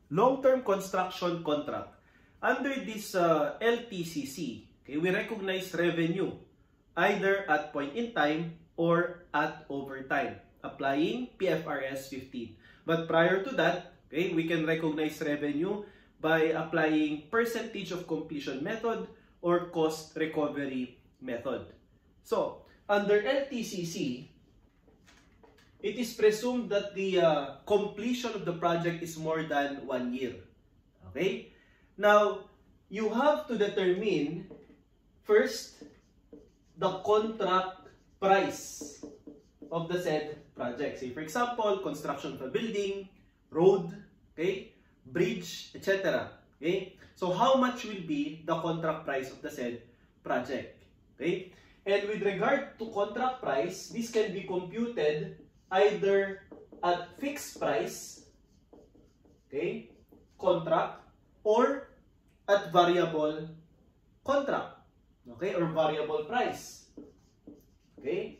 long-term construction contract. Under this LTCC, okay, we recognize revenue either at point in time or at overtime, applying PFRS 15. But prior to that, okay, we can recognize revenue by applying percentage of completion method or cost recovery method. So, under LTCC, it is presumed that the completion of the project is more than 1 year. Okay? Now, you have to determine first the contract price of the said project. Say, for example, construction of a building, road, okay, bridge, etc. Okay? So, how much will be the contract price of the said project? Okay? And with regard to contract price, this can be computed either at fixed price, okay, contract, or at variable contract, okay, or variable price. Okay?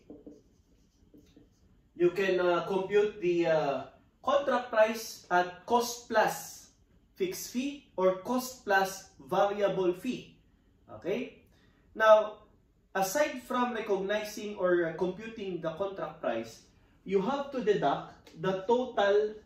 You can compute the contract price at cost plus fixed fee or cost plus variable fee. Okay? Now, aside from recognizing or computing the contract price, you have to deduct the total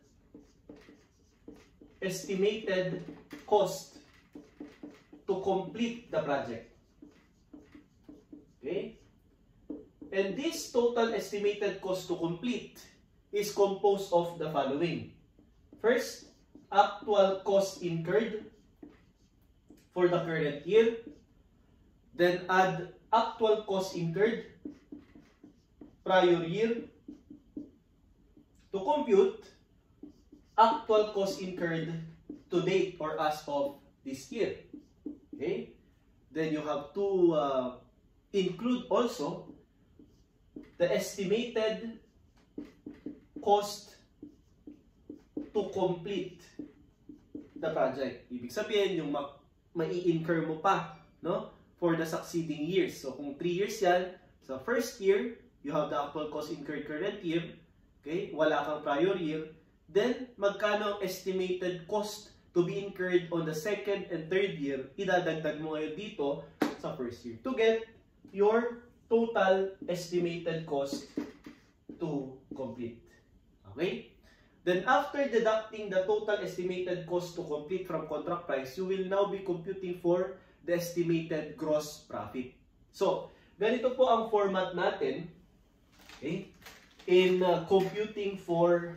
estimated cost to complete the project. Okay? And this total estimated cost to complete is composed of the following. First, actual cost incurred for the current year. Then add actual cost incurred prior year to compute actual cost incurred to date or as of this year. Okay? Then you have to include also the estimated cost to complete the project. Ibig sabihin, yung mai-incur mo pa, no, for the succeeding years. So, kung 3 years yan, sa first year, you have the actual cost incurred current year. Okay? Wala kang prior year. Then, magkano ang estimated cost to be incurred on the second and third year, idadagdag mo ngayon dito sa first year to get your total estimated cost to complete. Okay? Then, after deducting the total estimated cost to complete from contract price, you will now be computing for the estimated gross profit. So, ganito po ang format natin, okay, in computing for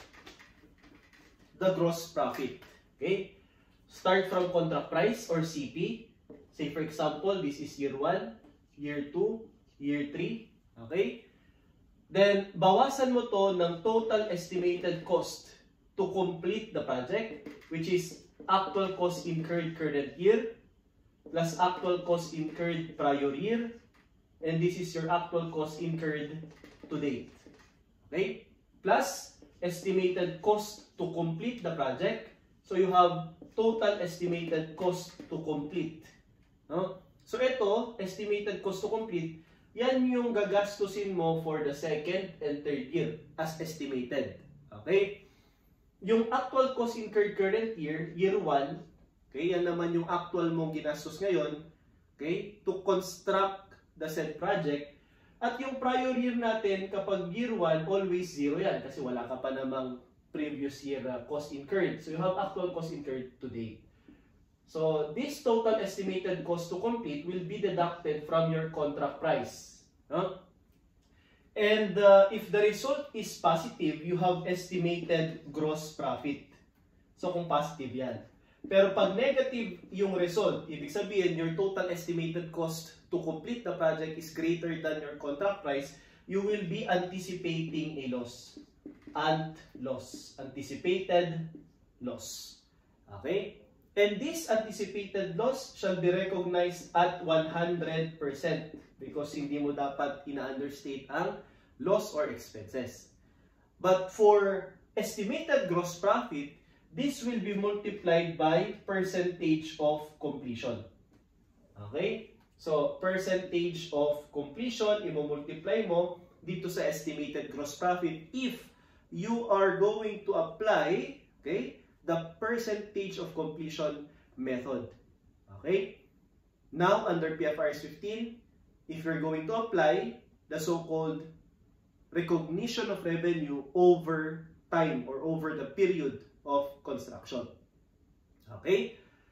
the gross profit. Okay? Start from contract price or CP. Say for example, this is year 1, year 2, year 3. Okay? Then, bawasan mo to ng total estimated cost to complete the project, which is actual cost incurred current year plus actual cost incurred prior year, and this is your actual cost incurred to date. Okay? Plus estimated cost to complete the project. So you have total estimated cost to complete. No? So ito, estimated cost to complete, yan yung gagastusin mo for the second and third year as estimated. Okay? Yung actual cost incurred current year, year 1, okay, yan naman yung actual mong ginastos ngayon, okay, to construct the said project. At yung prior year natin, kapag year 1, always 0 yan kasi wala ka pa namang previous year cost incurred. So you have actual cost incurred today. So this total estimated cost to complete will be deducted from your contract price. No? And if the result is positive, you have estimated gross profit. So kung positive yan. Pero pag negative yung result, ibig sabihin your total estimated cost to complete the project is greater than your contract price, you will be anticipating a loss. Loss. Anticipated loss. Okay? And this anticipated loss shall be recognized at 100% because hindi mo dapat ina-understate ang loss or expenses. But for estimated gross profit, this will be multiplied by percentage of completion. Okay? So, percentage of completion, i-multiply mo dito sa estimated gross profit if you are going to apply, okay, the percentage of completion method. Okay? Now, under PFRS 15, if you're going to apply the so-called recognition of revenue over time or over the period of construction. Okay?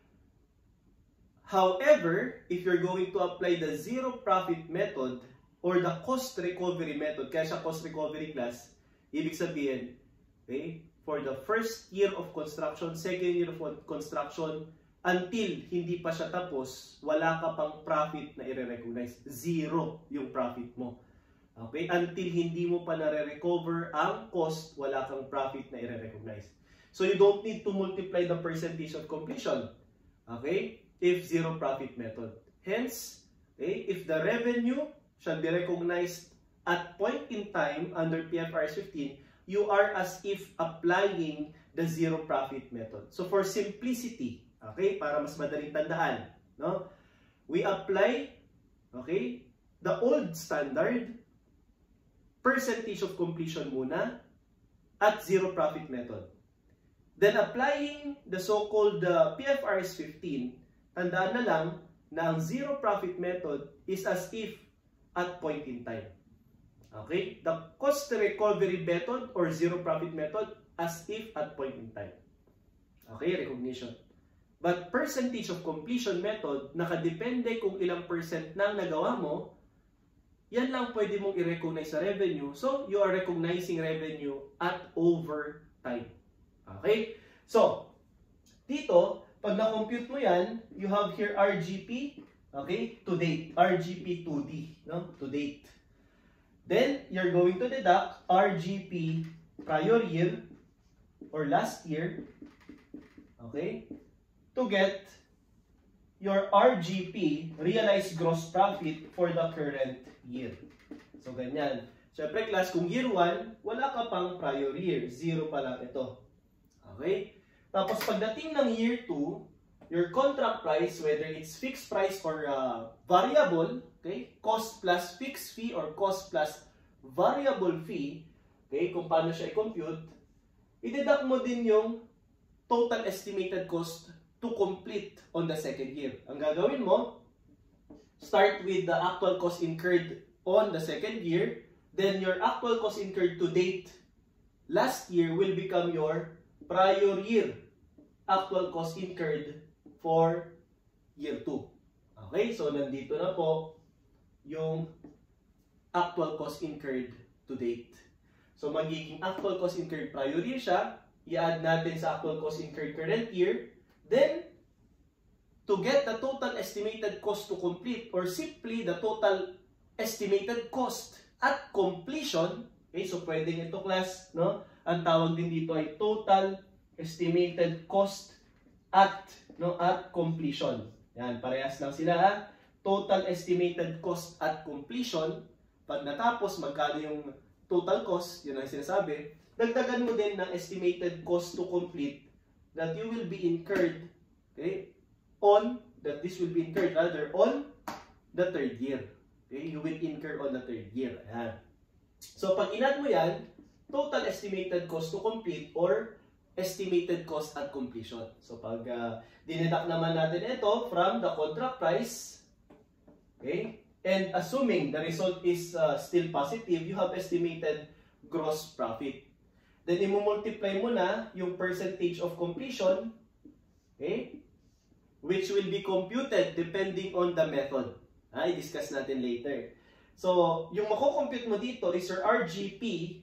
However, if you're going to apply the zero profit method or the cost recovery method, kaya siya cost recovery class, ibig sabihin, okay, for the first year of construction, second year of construction, until hindi pa siya tapos, wala ka pang profit na i-recognize. Zero yung profit mo. Okay? Until hindi mo pa nare-recover ang cost, wala kang profit na i-recognize. So you don't need to multiply the percentage of completion. Okay? If zero profit method. Hence, okay, if the revenue shall be recognized at point in time under PFRS 15, you are as if applying the zero profit method. So for simplicity, okay, para mas madaling tandaan, no? We apply, okay, the old standard percentage of completion muna at zero profit method. Then applying the so-called PFRS 15, tandaan na lang na ang zero profit method is as if at point in time. Okay? The cost recovery method or zero profit method as if at point in time. Okay? Recognition. But percentage of completion method, nakadepende kung ilang percent nang nagawa mo, yan lang pwede mong i-recognize sa revenue. So, you are recognizing revenue at over time. Okay? So, dito, pag na-compute mo yan, you have here RGP, okay, to date. RGP 2D, no? To date. Then, you're going to deduct RGP prior year or last year, okay, to get your RGP, realized gross profit for the current year. So, ganyan. Siyempre, class, kung year 1, wala ka pang prior year. Zero pa lang ito. Okay? Tapos, pagdating ng year 2, your contract price, whether it's fixed price or variable, okay, cost plus fixed fee or cost plus variable fee, okay, kung paano siya i-compute, i-deduct mo din yung total estimated cost to complete on the second year. Ang gagawin mo, start with the actual cost incurred on the second year, then your actual cost incurred to date last year will become your prior year actual cost incurred for year 2. Okay, so nandito na po yung actual cost incurred to date. So magiging actual cost incurred prior year siya, i-add natin sa actual cost incurred current year, then to get the total estimated cost to complete or simply the total estimated cost at completion, okay, so pwedeng ito class, no? Ang tawag din dito ay total estimated cost at completion. Yan, parehas lang sila ha. Total estimated cost at completion. Pag natapos, magkano yung total cost, yun ang sinasabi. Dagdagan mo din ng estimated cost to complete that you will be incurred, okay, this will be incurred rather on the third year. Okay, you will incur on the third year. Ayan. So, pag inad mo yan, total estimated cost to complete or estimated cost at completion. So, pag dineduct naman natin ito from the contract price, okay, and assuming the result is still positive, you have estimated gross profit. Then, i-multiply mo na yung percentage of completion, okay, which will be computed depending on the method. I-discuss natin later. So, yung mako-compute mo dito is your RGP,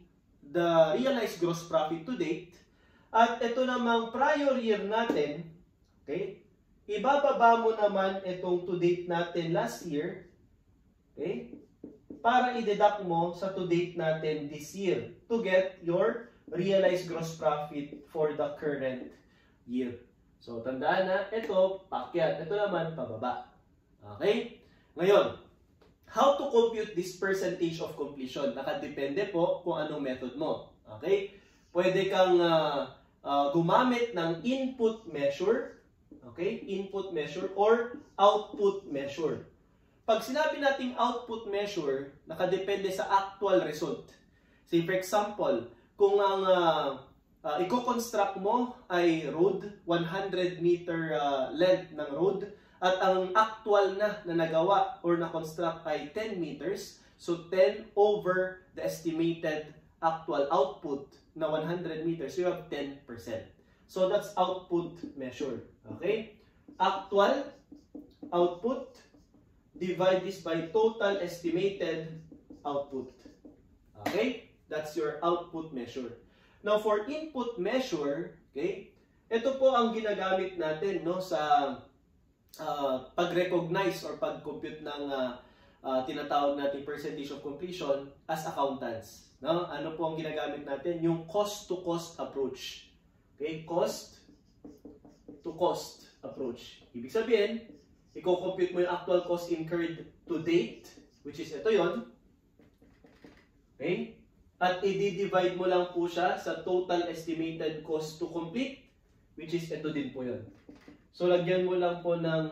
the realized gross profit to date, at ito namang prior year natin, okay, ibababa mo naman itong to date natin last year, okay, para i-deduct mo sa to date natin this year to get your realized gross profit for the current year. So, tandaan na, ito, paakyat. Ito naman, pababa. Okay? Ngayon, how to compute this percentage of completion? Nakadepende po kung anong method mo. Okay? Pwede kang gumamit ng input measure, okay? Input measure or output measure. Pag sinabi nating output measure, nakadepende sa actual result. Say for example, kung ang i-construct mo ay road, 100 meter length ng road, at ang actual na nagawa or na-construct ay 10 meters. So 10 over the estimated actual output na 100 meters, you have 10%. So that's output measure. Okay? Actual output, divide this by total estimated output. Okay? That's your output measure. Now for input measure, okay? Ito po ang ginagamit natin, no, sa pag-recognize or pag-compute ng tinatawag natin percentage of completion as accountants. No? Ano po ang ginagamit natin? Yung cost-to-cost approach. Okay? Cost-to-cost approach. Ibig sabihin, i-compute mo yung actual cost incurred to date, which is ito yon. Okay? At i-divide mo lang po siya sa total estimated cost to complete, which is ito din po yon. So, lagyan mo lang po ng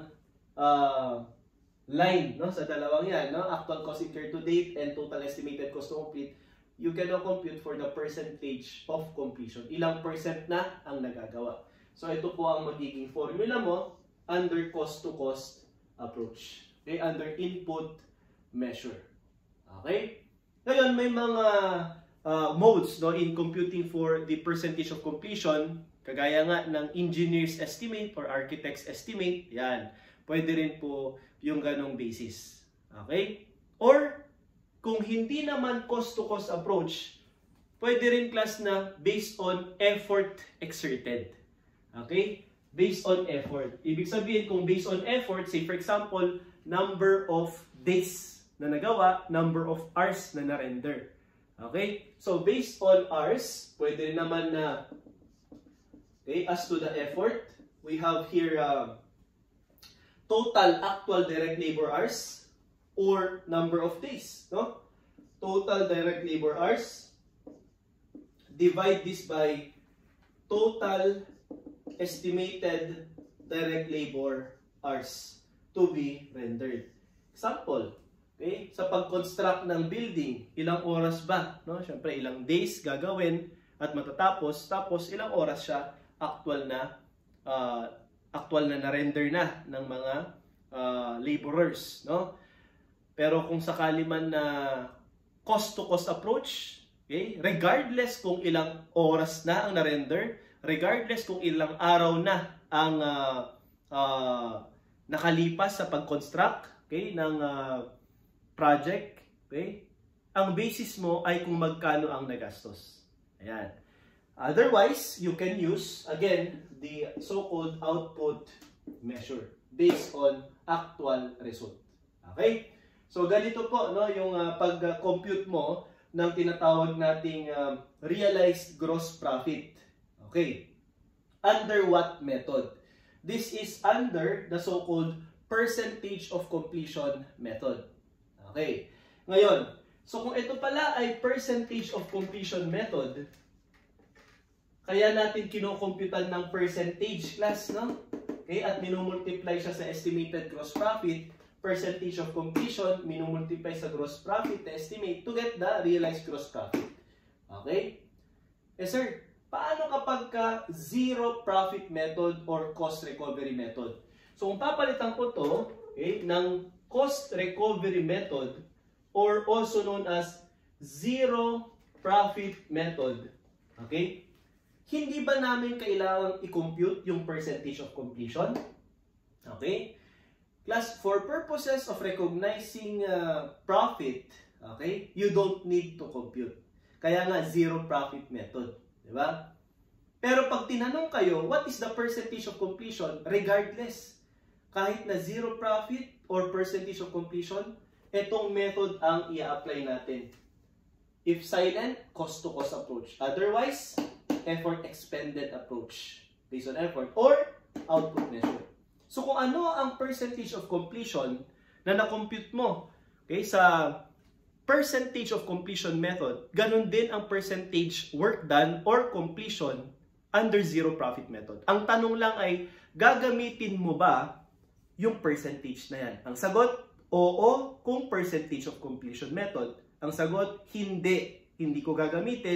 line, no, sa dalawang yan, no? Actual cost incurred to date and total estimated cost to complete. You can now compute for the percentage of completion. Ilang percent na ang nagagawa. So, ito po ang magiging formula mo under cost-to-cost approach. Okay? Under input measure. Okay? Ngayon, may mga modes, no, in computing for the percentage of completion. Kagaya nga ng engineer's estimate or architect's estimate, yan. Pwede rin po yung ganong basis. Okay? Or, kung hindi naman cost-to-cost approach, pwede rin class na based on effort exerted. Okay? Based on effort. Ibig sabihin, kung based on effort, say for example, number of days na nagawa, number of hours na na-render. Okay? So, based on hours, pwede rin naman na okay, as to the effort, we have here total actual direct labor hours or number of days. No? Total direct labor hours. Divide this by total estimated direct labor hours to be rendered. Example, okay, sa pag-construct ng building, ilang oras ba? No? Siyempre, ilang days gagawin at matatapos, tapos ilang oras siya actual na na-render na ng mga laborers, no? Pero kung sakali man na cost-to-cost approach, okay, regardless kung ilang oras na ang na-render, regardless kung ilang araw na ang nakalipas sa pag-construct, okay, ng project, okay, ang basis mo ay kung magkano ang nagastos. Ayan. Otherwise, you can use, again, the so-called output measure based on actual result. Okay? So, ganito po, no, yung pag-compute mo ng tinatawag nating realized gross profit. Okay? Under what method? This is under the so-called percentage of completion method. Okay? Ngayon, so kung ito pala ay percentage of completion method, kaya natin kinokomputan ng percentage class, no? Okay, at minumultiply siya sa estimated gross profit, percentage of completion, minumultiply sa gross profit estimate to get the realized gross profit. Okay? Eh sir, paano kapag ka zero profit method or cost recovery method? So kung papalitan ko to, okay, ng cost recovery method or also known as zero profit method, okay? Hindi ba namin kailangang i-compute yung percentage of completion? Okay? Class, for purposes of recognizing profit, okay, you don't need to compute. Kaya nga, zero profit method. Diba? Pero pag tinanong kayo, what is the percentage of completion? Regardless, kahit na zero profit or percentage of completion, itong method ang i-apply natin. If silent, cost-to-cost approach. Otherwise, effort expended approach based on effort or output measure. So kung ano ang percentage of completion na na-compute mo, okay, sa percentage of completion method, ganun din ang percentage work done or completion under zero profit method. Ang tanong lang ay, gagamitin mo ba yung percentage na yan? Ang sagot, oo, kung percentage of completion method. Ang sagot, hindi. Hindi ko gagamitin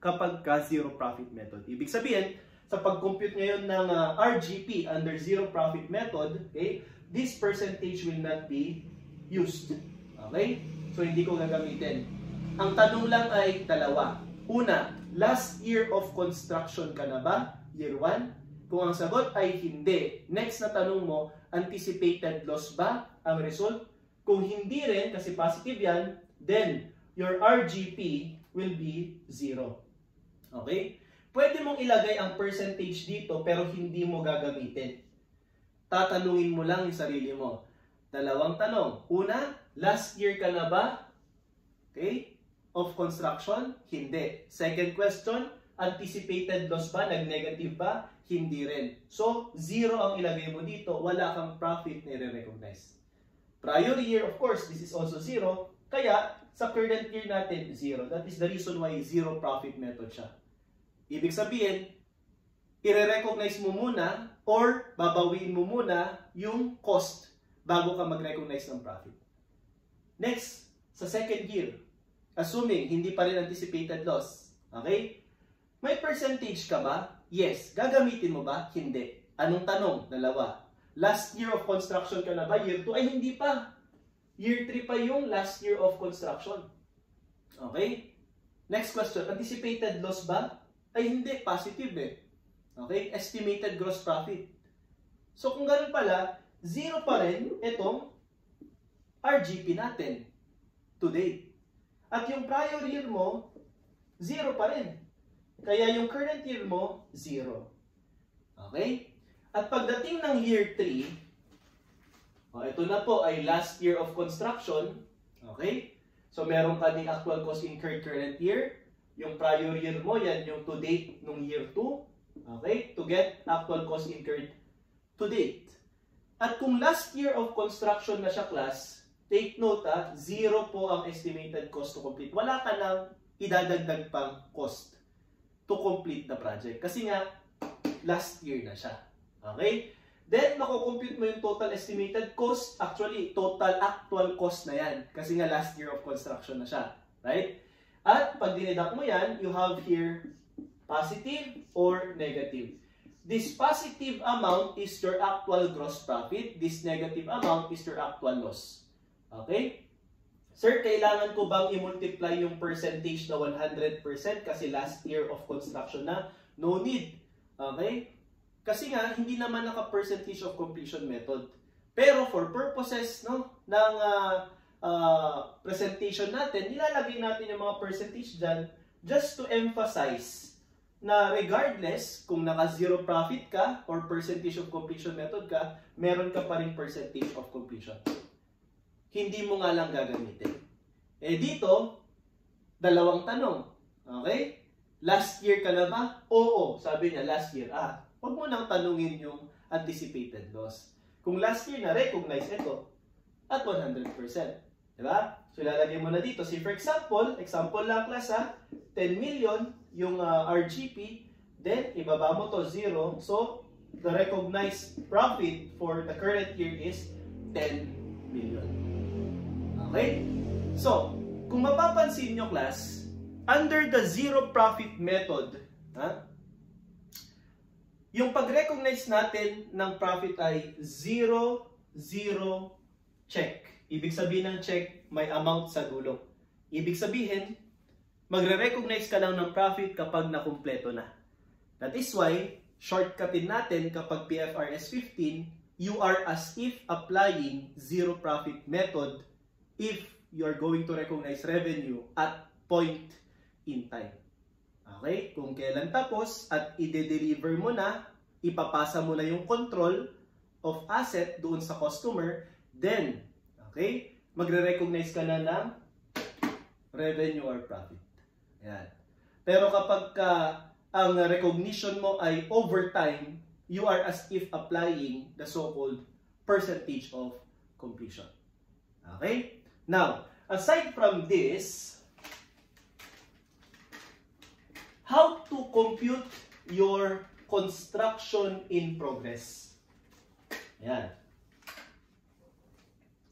kapag ka zero profit method. Ibig sabihin, sa pag-compute ngayon ng RGP under zero profit method, okay, this percentage will not be used. Okay? So, hindi ko gagamitin. Ang tanong lang ay dalawa. Una, last year of construction ka na ba? Year 1? Kung ang sagot ay hindi, next na tanong mo, anticipated loss ba ang result? Kung hindi rin, kasi positive yan, then your RGP will be 0. Okay? Pwede mong ilagay ang percentage dito pero hindi mo gagamitin. Tatanungin mo lang yung sarili mo. Dalawang tanong. Una, last year ka na ba? Okay? Of construction? Hindi. Second question, anticipated loss ba? Nag-negative ba? Hindi rin. So, 0 ang ilagay mo dito. Wala kang profit na i-recognize. Prior year, of course, this is also 0. Kaya, sa current year natin, 0. That is the reason why zero profit method siya. Ibig sabihin, i-recognize mo muna or babawiin mo muna yung cost bago ka mag-recognize ng profit. Next, sa second year, assuming hindi pa rin anticipated loss, okay? May percentage ka ba? Yes. Gagamitin mo ba? Hindi. Anong tanong? Dalawa. Last year of construction ka na ba? Year 2? Ay, hindi pa. Year 3 pa yung last year of construction. Okay? Next question. Anticipated loss ba? Ay, hindi. Positive eh. Okay? Estimated gross profit. So, kung ganun pala, 0 pa rin itong RGP natin to date. At yung prior year mo, 0 pa rin. Kaya yung current year mo, 0. Okay? At pagdating ng year 3, ito na po ay last year of construction. Okay? So, meron ka ding actual cost incurred current year. Yung prior year mo, yan yung to date nung year 2. Okay? To get actual cost incurred to date. At kung last year of construction na siya, class, take note 0 po ang estimated cost to complete. Wala ka nang idadagdag pang cost to complete the project. Kasi nga, last year na siya. Okay? Then, makukompute mo yung total estimated cost. Actually, total actual cost na yan. Kasi nga, last year of construction na siya. Right? At pag dineduct mo yan, you have here positive or negative. This positive amount is your actual gross profit. This negative amount is your actual loss. Okay? Sir, kailangan ko bang i-multiply yung percentage na 100% kasi last year of construction na? No need. Okay? Kasi nga, hindi naman naka-percentage of completion method. Pero for purposes ng presentation natin, nilalagay natin yung mga percentage dyan just to emphasize na regardless kung naka-zero profit ka or percentage of completion method ka, meron ka pa rin percentage of completion. Hindi mo nga lang gagamitin. Eh dito, dalawang tanong. Okay? Last year ka na ba? Oo. Sabi niya, last year. Huwag mo nang tanungin yung anticipated loss. Kung last year na, recognize ito at 100%. Diba? So, ilalagay mo na dito. See, for example lang class 10 million yung RGP, then ibaba mo to 0. So, the recognized profit for the current year is 10 million. Okay? So, kung mapapansin nyo class, under the zero profit method, yung pag-recognize natin ng profit ay 0, 0, check. Ibig sabihin ng check, may amount sa dulo. Ibig sabihin, magre-recognize ka lang ng profit kapag nakumpleto na. That is why, shortcutin natin kapag PFRS 15, you are as if applying zero profit method if you are going to recognize revenue at point in time. Okay? Kung kailan tapos at i-deliver mo na, ipapasa mo na yung control of asset doon sa customer, then, okay, magre-recognize ka na ng revenue or profit. Ayan. Pero kapag ang recognition mo ay over time, you are as if applying the so-called percentage of completion. Okay? Now, aside from this, how to compute your construction in progress? Ayan.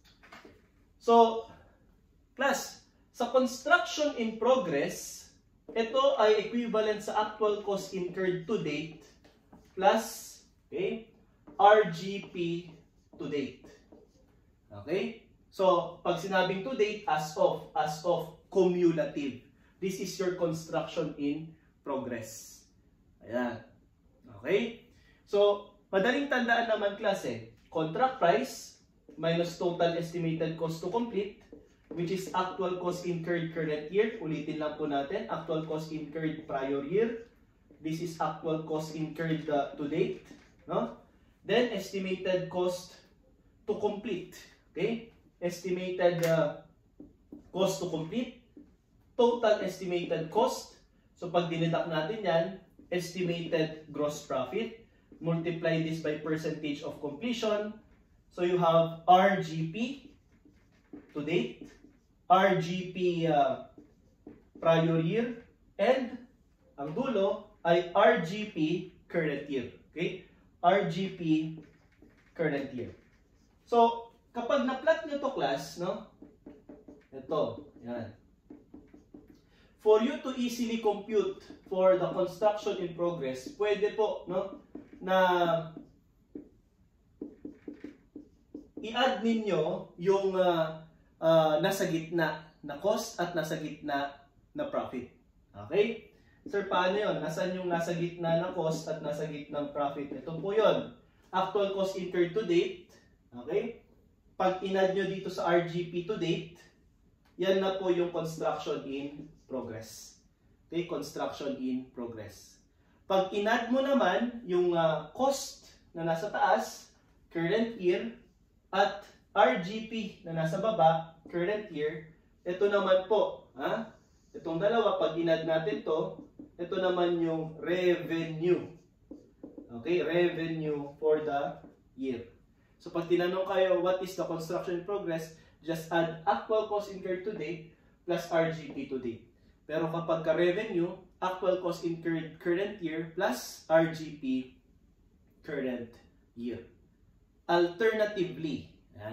So, class, sa construction in progress, ito ay equivalent sa actual cost incurred to date plus, okay, RGP to date. Okay? So, pag sinabing to date, as of cumulative. This is your construction in progress. Ayan. Okay? So, madaling tandaan naman klase, contract price minus total estimated cost to complete, which is actual cost incurred current year. Ulitin lang po natin, actual cost incurred prior year. This is actual cost incurred to date. No? Then, estimated cost to complete. Okay? Estimated cost to complete. Total estimated cost. So, pag dineduct natin yan, estimated gross profit. Multiply this by percentage of completion. So, you have RGP to date, RGP prior year, and ang dulo ay RGP current year. Okay? RGP current year. So, kapag na-plot nyo to class, no? Ito, yan. For you to easily compute for the construction in progress, pwede po, no, na i-add ninyo yung nasa gitna na cost at nasa gitna na profit. Okay? Sir, paano yun? Nasaan yung nasa gitna na cost at nasa gitna ng profit? Ito po yun. Actual cost incurred to date. Okay? Pag in-add nyo dito sa RGP to date, yan na po yung construction in progress. Okay? Construction in progress. Pag in-add mo naman yung cost na nasa taas, current year, at RGP na nasa baba, current year, ito naman po, itong dalawa, pag in-add natin to, ito naman yung revenue. Okay? Revenue for the year. So, pag tinanong kayo, what is the construction in progress? Just add actual cost incurred to date plus RGP to date. Pero kapag ka-revenue, actual cost incurred current year plus RGP current year. Alternatively,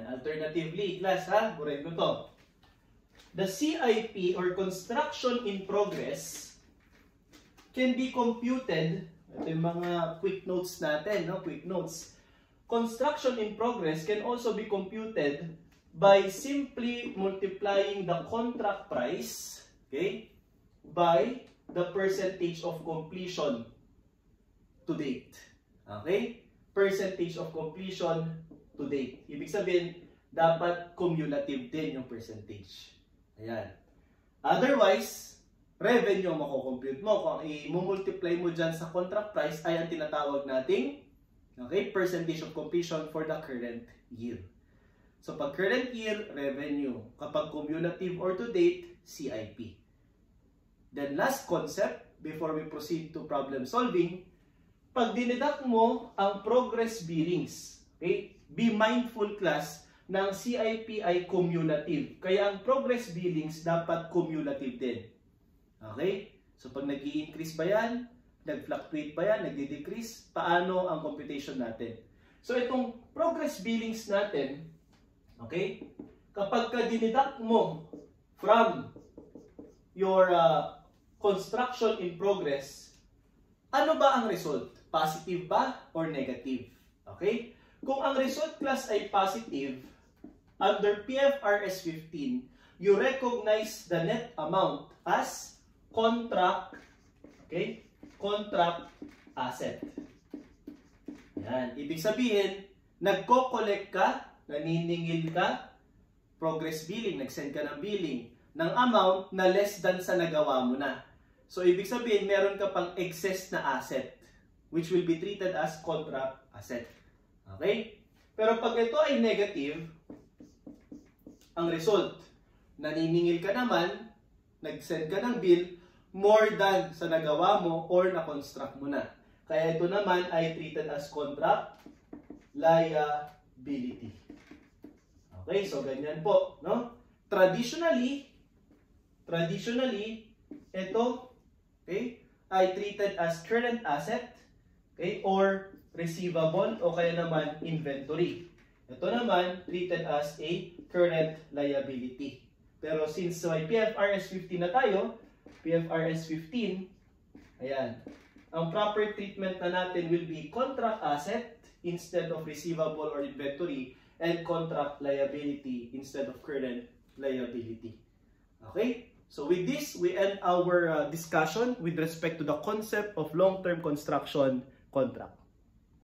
class buray ko to. The CIP or construction in progress can be computed. Ito yung mga quick notes natin, no? Quick notes. Construction in progress can also be computed by simply multiplying the contract price, okay, by the percentage of completion to date. Okay? Percentage of completion to date. Ibig sabihin, dapat cumulative din yung percentage. Ayan. Otherwise, revenue ang mako-compute mo. Kung i-multiply mo dyan sa contract price, ay ang tinatawag nating, okay, percentage of completion for the current year. So, pag current year, revenue. Kapag cumulative or to date, CIP. Then, last concept, before we proceed to problem solving, pag dineduct mo ang progress billings, okay, be mindful class, ng CIP ay cumulative. Kaya ang progress billings dapat cumulative din. Okay? So, pag nag-i-increase ba yan? Nag-fluctuate ba yan? Nag-decrease? Paano ang computation natin? So, itong progress billings natin, okay, kapag ka-dineduct mo from your construction in progress, ano ba ang result? Positive ba or negative? Okay? Kung ang result class ay positive, under PFRS 15, you recognize the net amount as contract, okay? Contract asset. Yan. Ibig sabihin, nagko-collect ka, naniningil ka, progress billing, nag-send ka ng billing, ng amount na less than sa nagawa mo na. So, ibig sabihin, meron ka pang excess na asset, which will be treated as contract asset. Okay? Pero pag ito ay negative, ang result, naniningil ka naman, nag-send ka ng bill, more than sa nagawa mo or na-construct mo na. Kaya ito naman ay treated as contract liability. Okay, so ganyan po, no? Traditionally, ito, okay, ay treated as current asset, okay, or receivable, o kaya naman inventory. Ito naman, treated as a current liability. Pero since may PFRS 15 na tayo, PFRS 15, ayan, ang proper treatment na natin will be contract asset instead of receivable or inventory, and contract liability instead of current liability. Okay? So with this, we end our discussion with respect to the concept of long-term construction contract.